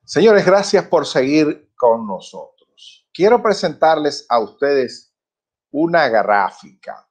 Señores, gracias por seguir con nosotros. Quiero presentarles a ustedes una gráfica.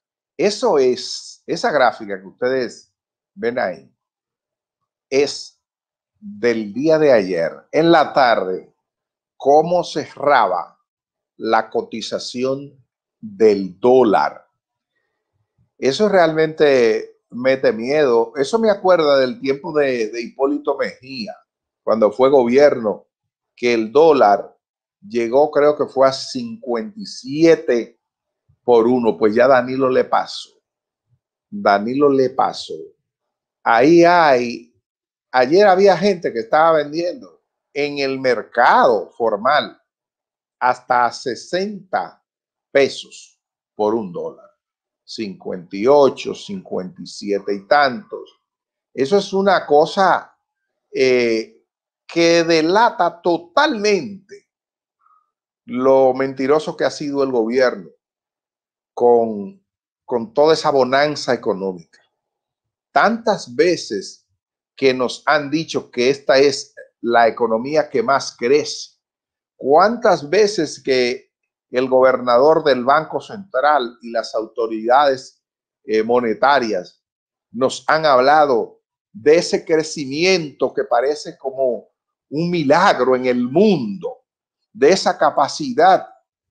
Esa gráfica que ustedes ven ahí, es del día de ayer, en la tarde, cómo cerraba la cotización del dólar. Eso realmente mete miedo. Eso me acuerda del tiempo de Hipólito Mejía, cuando fue gobierno, que el dólar llegó, creo que fue a 57 por uno. Pues ya Danilo le pasó. Danilo le pasó. Ahí ayer había gente que estaba vendiendo en el mercado formal hasta 60 pesos por un dólar. 58, 57 y tantos. Eso es una cosa que delata totalmente lo mentiroso que ha sido el gobierno con toda esa bonanza económica. Tantas veces que nos han dicho que esta es la economía que más crece. ¿Cuántas veces que el gobernador del Banco Central y las autoridades monetarias nos han hablado de ese crecimiento que parece como un milagro en el mundo, de esa capacidad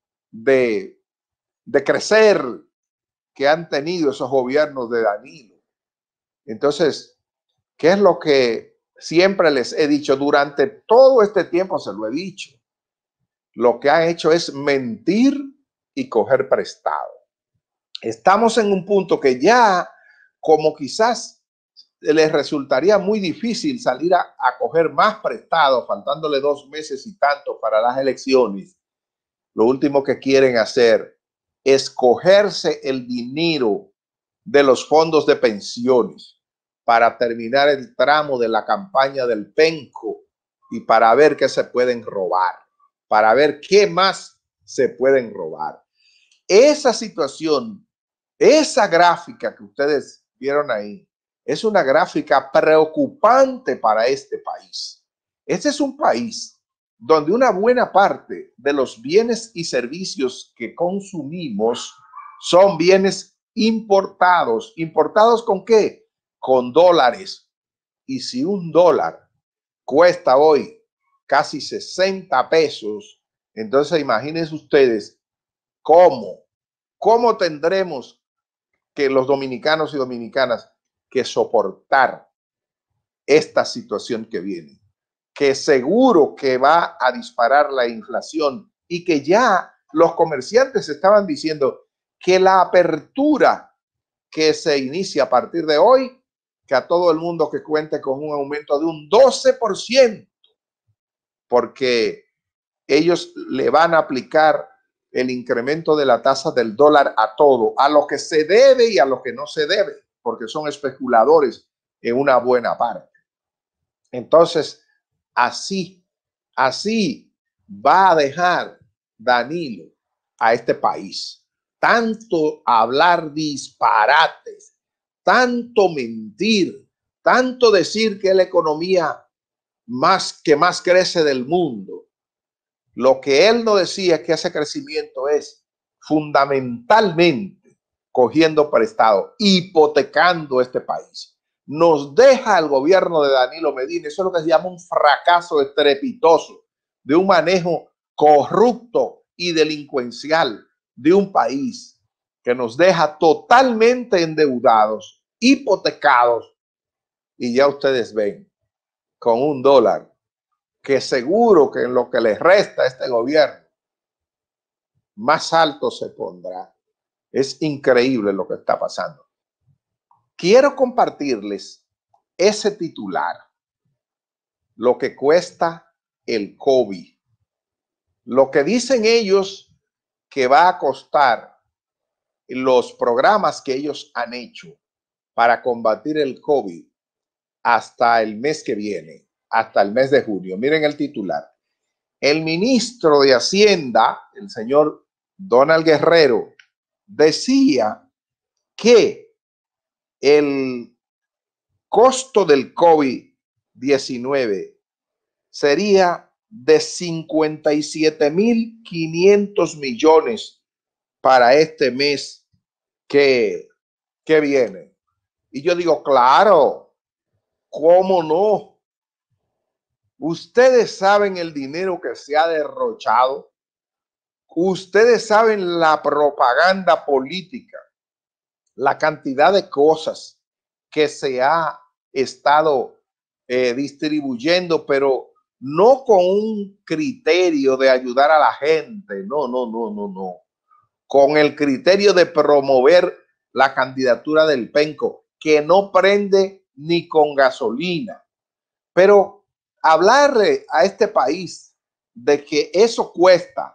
de crecer que han tenido esos gobiernos de Danilo? Entonces, ¿qué es lo que siempre les he dicho? Durante todo este tiempo se lo he dicho. Lo que han hecho es mentir y coger prestado. Estamos en un punto que ya, como quizás les resultaría muy difícil salir a coger más prestado, faltándole 2 meses y tanto para las elecciones, lo último que quieren hacer es cogerse el dinero de los fondos de pensiones para terminar el tramo de la campaña del penco y para ver qué se pueden robar, para ver qué más se pueden robar. Esa situación, esa gráfica que ustedes vieron ahí, es una gráfica preocupante para este país. Este es un país donde una buena parte de los bienes y servicios que consumimos son bienes importados. ¿Importados con qué? Con dólares. Y si un dólar cuesta hoy casi 60 pesos, entonces imagínense ustedes cómo tendremos que los dominicanos y dominicanas que soportar esta situación que viene, que seguro que va a disparar la inflación y que ya los comerciantes estaban diciendo que la apertura que se inicia a partir de hoy, que a todo el mundo que cuente con un aumento de un 12%, porque ellos le van a aplicar el incremento de la tasa del dólar a todo, a lo que se debe y a lo que no se debe, porque son especuladores en una buena parte. Entonces, así va a dejar Danilo a este país. Tanto hablar disparates, tanto mentir, tanto decir que es la economía que más crece del mundo. Lo que él no decía es que ese crecimiento es fundamentalmente cogiendo prestado, hipotecando este país. Nos deja el gobierno de Danilo Medina, eso es lo que se llama un fracaso estrepitoso de un manejo corrupto y delincuencial de un país que nos deja totalmente endeudados, hipotecados, y ya ustedes ven, con un dólar que seguro que en lo que les resta a este gobierno, más alto se pondrá. Es increíble lo que está pasando. Quiero compartirles ese titular, lo que cuesta el COVID, lo que dicen ellos que va a costar los programas que ellos han hecho para combatir el COVID hasta el mes que viene, hasta el mes de junio. Miren el titular. El ministro de Hacienda, el señor Donald Guerrero, decía que el costo del COVID-19 sería de 57.500 millones para este mes que viene. Y yo digo, claro, ¿cómo no? Ustedes saben el dinero que se ha derrochado. Ustedes saben la propaganda política, la cantidad de cosas que se ha estado distribuyendo, pero no con un criterio de ayudar a la gente, no, con el criterio de promover la candidatura del penco, que no prende ni con gasolina. Pero hablarle a este país de que eso cuesta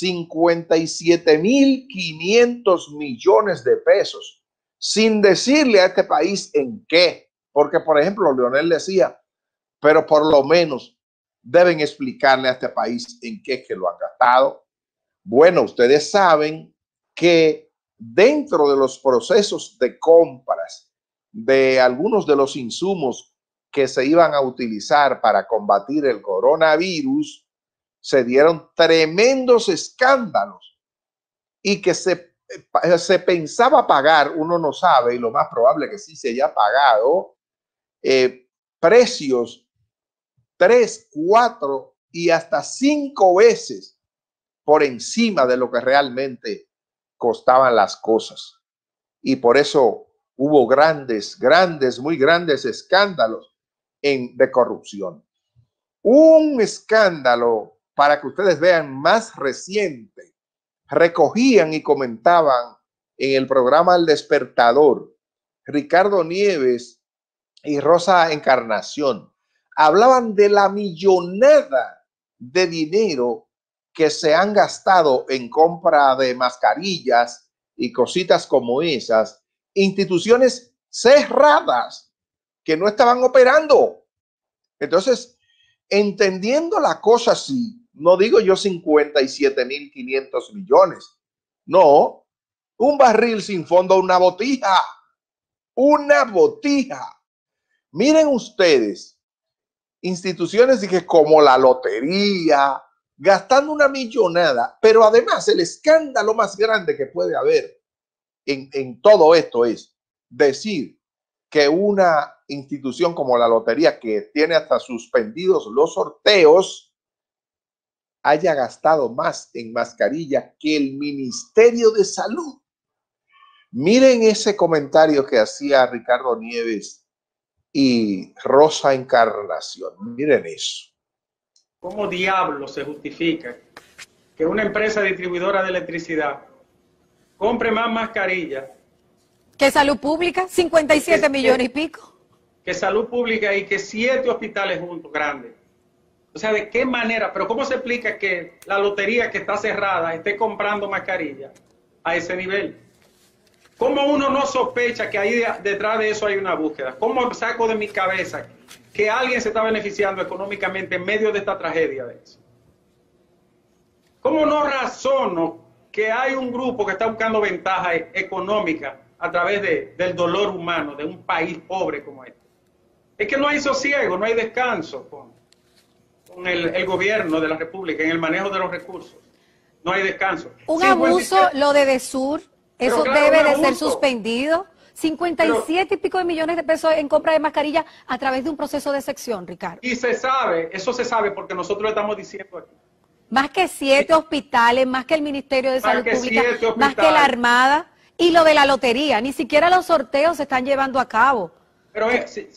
57.500 millones de pesos, sin decirle a este país en qué, porque por ejemplo Leonel decía, pero por lo menos deben explicarle a este país en qué es que lo han gastado. Bueno, ustedes saben que dentro de los procesos de compras de algunos de los insumos que se iban a utilizar para combatir el coronavirus, se dieron tremendos escándalos y que se pensaba pagar, uno no sabe, y lo más probable que sí se haya pagado, precios 3, 4 y hasta 5 veces por encima de lo que realmente costaban las cosas. Y por eso hubo muy grandes escándalos de corrupción. Un escándalo, para que ustedes vean, más reciente, recogían y comentaban en el programa El Despertador, Ricardo Nieves y Rosa Encarnación, hablaban de la millonada de dinero que se han gastado en compra de mascarillas y cositas como esas, instituciones cerradas que no estaban operando. Entonces, entendiendo la cosa así, no digo yo 57.500 millones, no, un barril sin fondo, una botija. Miren ustedes, instituciones que como la lotería, gastando una millonada, pero además el escándalo más grande que puede haber en todo esto es decir que una institución como la lotería, que tiene hasta suspendidos los sorteos, haya gastado más en mascarilla que el Ministerio de Salud. Miren ese comentario que hacía Ricardo Nieves y Rosa Encarnación. Miren eso. ¿Cómo diablos se justifica que una empresa distribuidora de electricidad compre más mascarillas que Salud Pública, 57 millones y pico? Que Salud Pública y que 7 hospitales juntos, grandes. O sea, ¿de qué manera? Pero ¿cómo se explica que la lotería que está cerrada esté comprando mascarillas a ese nivel? ¿Cómo uno no sospecha que ahí detrás de eso hay una búsqueda? ¿Cómo saco de mi cabeza que alguien se está beneficiando económicamente en medio de esta tragedia de eso? ¿Cómo no razono que hay un grupo que está buscando ventaja económica a través del dolor humano de un país pobre como este? Es que no hay sosiego, no hay descanso con el gobierno de la República en el manejo de los recursos. No hay descanso. Un abuso, lo de Desur, eso claro, debe de ser suspendido. 57 y pico de millones de pesos en compra de mascarillas a través de un proceso de sección, Ricardo. Y se sabe, eso se sabe porque nosotros lo estamos diciendo aquí. Más que 7 hospitales, más que el Ministerio de Salud Pública, más que la Armada, y lo de la lotería, ni siquiera los sorteos se están llevando a cabo. Pero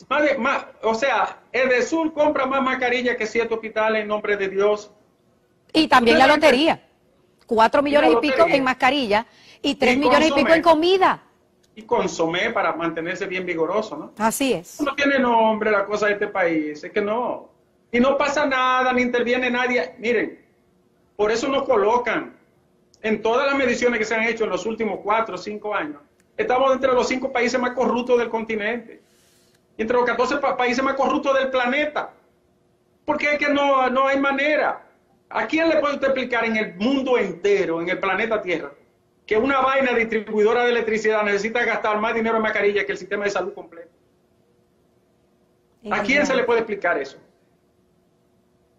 o sea, el Desur compra más mascarillas que 7 hospitales en nombre de Dios. Y también la lotería. 4 millones y pico en mascarilla y 3 millones y pico en comida. Y consomé para mantenerse bien vigoroso, ¿no? Así es. No tiene nombre la cosa de este país, es que no. Y no pasa nada, ni interviene nadie. Miren, por eso nos colocan en todas las mediciones que se han hecho en los últimos 4 o 5 años. Estamos entre los 5 países más corruptos del continente. Entre los 14 países más corruptos del planeta. Porque es que no hay manera. ¿A quién le puede usted explicar en el mundo entero, en el planeta Tierra, que una vaina distribuidora de electricidad necesita gastar más dinero en mascarilla que el sistema de salud completo? ¿A quién se le puede explicar eso?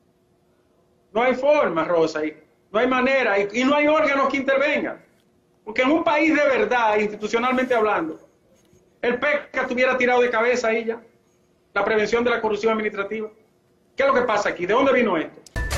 No hay forma, Rosa, y no hay manera, y no hay órganos que intervengan. Porque en un país de verdad, institucionalmente hablando, el PECA estuviera tirado de cabeza ahí ya. La prevención de la corrupción administrativa. ¿Qué es lo que pasa aquí? ¿De dónde vino esto?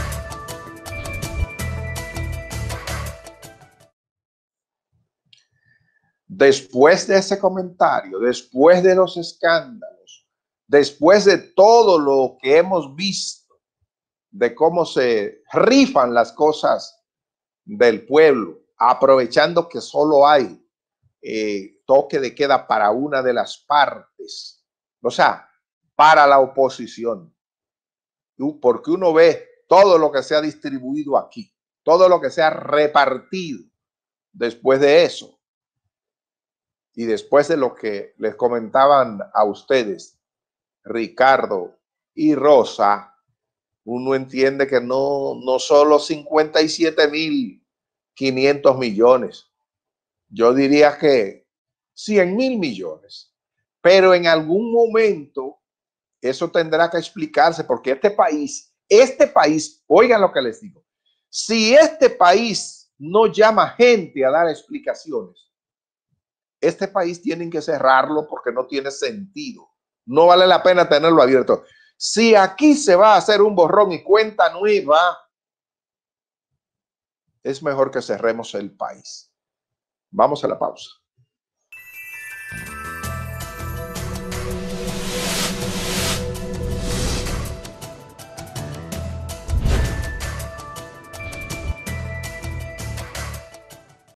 Después de ese comentario, después de los escándalos, después de todo lo que hemos visto, de cómo se rifan las cosas del pueblo, aprovechando que solo hay toque de queda para una de las partes, o sea, para la oposición, porque uno ve todo lo que se ha distribuido aquí, todo lo que se ha repartido después de eso, y después de lo que les comentaban a ustedes, Ricardo y Rosa, uno entiende que no solo 57.500 millones, yo diría que 100.000 millones, pero en algún momento eso tendrá que explicarse, porque este país, oigan lo que les digo, si este país no llama gente a dar explicaciones, este país tienen que cerrarlo porque no tiene sentido, no vale la pena tenerlo abierto. Si aquí se va a hacer un borrón y cuenta nueva, es mejor que cerremos el país. Vamos a la pausa.